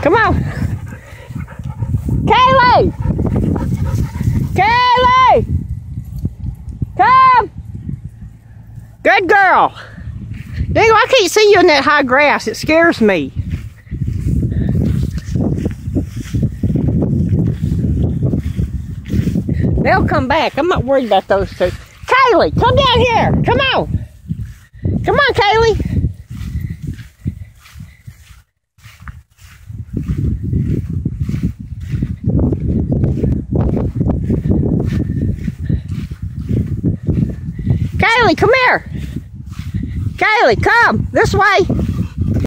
Come on. Kaylee! Kaylee! Come! Good girl. Dingo, I can't see you in that high grass. It scares me. They'll come back. I'm not worried about those two. Kaylee, come down here. Come on. Come on, Kaylee. Kaylee, come here. Kaylee, come this way.